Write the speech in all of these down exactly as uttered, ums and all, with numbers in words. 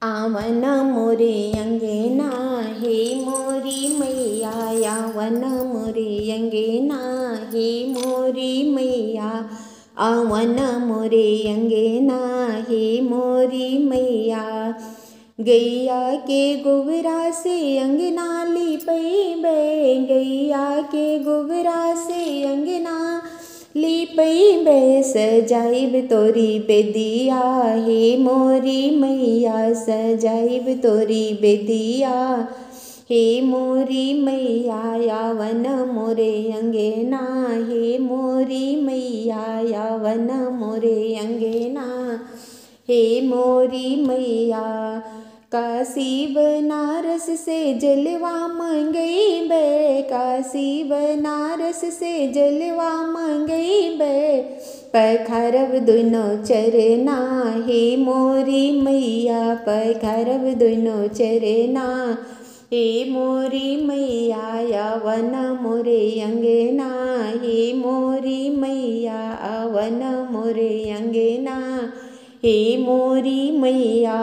आवन मोरे अंगना हे मोरी मैया, आवन मोरे अंगना हे मोरी मैया, आवन मोरे अंगना हे मोरी मैया। गैया के गोबरा से अंगना लिपैबे, गैया के गोबरा से अंगना लिपैबे, सजाइब तोरी बेदिया हे मोरी मैया, सजाइब तोरी बेदिया हे मोरी मैया, आवन मोरे अंगना हे मोरी मैया, आवन मोरे अंगना हे मोरी मैया। काशी बनारस से जलवा मंगैबे, काशी बनारस से जलवा मंगैबे, पखारब दुनो चरना हे मोरी मैया, पखारब दुनो चरना हे मोरी मैया, आवन मोरे अंगना हे मोरी मैया, आवन मोरे अंगना हे मोरी मैया।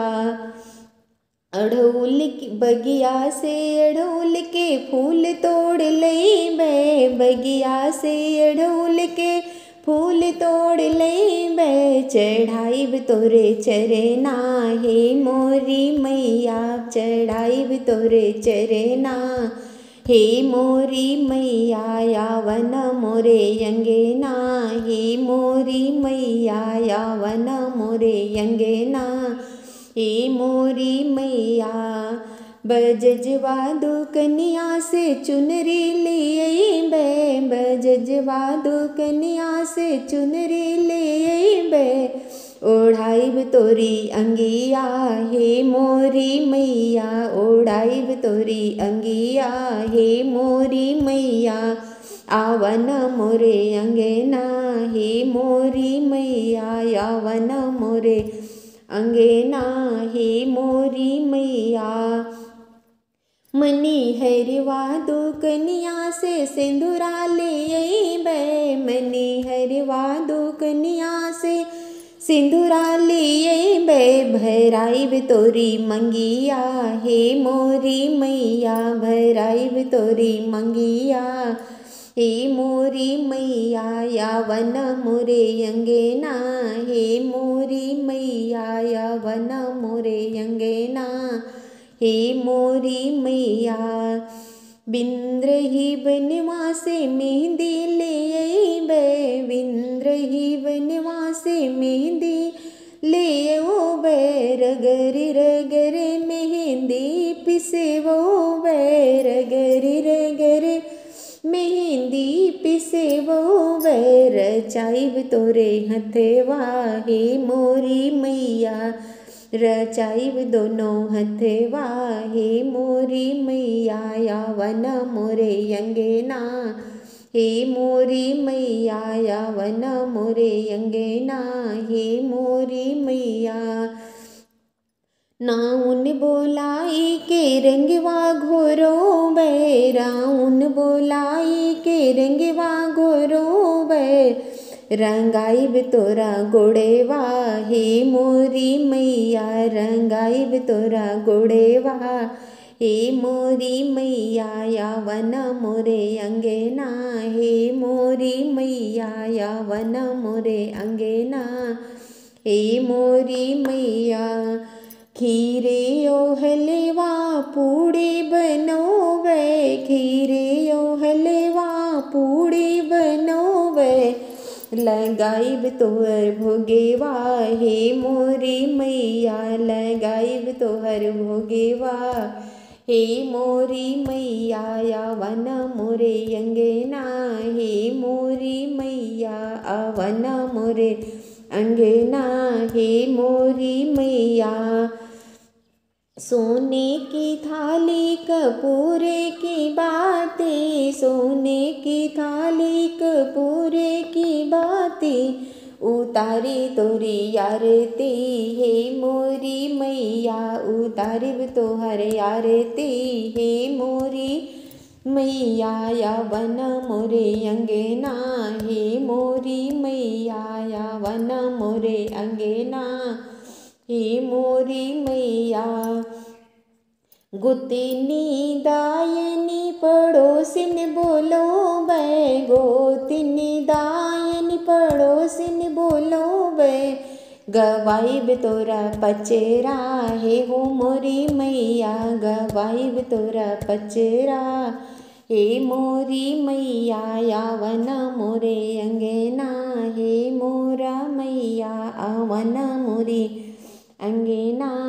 अड़हुल की बगिया से अड़हुल के फूल तोड़ लैबे, बगिया से अड़हुल के फूल तोड़ लैबे, चढ़ाइब तोरे चरना हे मोरी मैया, चढ़ाइब तोरे चरना हे मोरी मैया, आवन मोरे अंगना हे मोरी मैया, आवन मोरे अंगना हे मोरी मैया। बजजवा दुकनिया से चुनरी लियैबे, बजजवा दुकनिया से चुनरी लियैबे, ओढ़ाइब तोरी अंगिया हे मोरी मैया, ओढ़ाइब तोरी अंगिया हे मोरी मैया, आवन मोरे अंगना हे मोरी मैया, आवन मोरे अंगना हे मोरी मैया। मनी हरवा दुकनिया से सिंदूरा लियैबे, मनी हरवा दुकनिया से सिंदूरा लियैबे, भराइब तोरी मंगिया हे मोरी मैया, भराइब तोरी मंगिया हे मोरी मैया, आवन मोरे अंगना हे मोरी मैया, आवन मोरे अंगना हे मोरी मैया। बिंद्रही बनवा से मेहंदी लियैबे, बिंद्रही बनवा से मेहंदी लियैबे, रगरी रगरे मेहंदी पिसेबे, रगरी रगरे मेहंदी पिसेबे, रचाइब तोरे हथवा हे मोरी मैया, रचाइब दोनों हथवा हे मोरी मैया, आवन मोरे अंगना हे मोरी मैया, आवन मोरे अंगना हे मोरी मैया। नाउन बोलाई के रंगवा घोरोबे, राउन बोलाई के रंगवा घोरोबे, रंगाइब तोरा गोड़ेवा हे मोरी मैया, रंगाइब तोरा गोड़ेवा हे मोरी मैया, आवन मोरे अंगना हे मोरी मैया, आवन मोरे अंगना हे मोरी मैया। खीरे ओ हलवा पूड़ी बनोबे, खीरे ओ हलवा पूड़ी बनोबे, लगाइब तोहर भोगेवा हे मोरी मैया, लगाइब तोहर भोगेवा हे मोरी मैया, आवन मोरे अंगना हे मोरी मैया, आवन मोरे अंगना हे मोरी मैया। सोने की थाली कपूरे की बातें, सोने की थाली कपूरे की बातें, उतारी तोरी आरती हे मोरी मैया, उतारिब तोहर आरती हे मोरी मैया, आवन मोरे अंगना हे मोरी मैया, आवन मोरे अंगना हे मोरी मैया। गुतिनी दायनी पड़ोसिन बोलो बै, गोतिनी दायनी पड़ोसिन बोलो बै, गवाइब तोरा पचरा हे हो मोरी मैया, गवाइब तोरा पचरा हे मोरी मैया। आवन मोरे अंगना हे मोरा मैया, आवन मोरी अंगना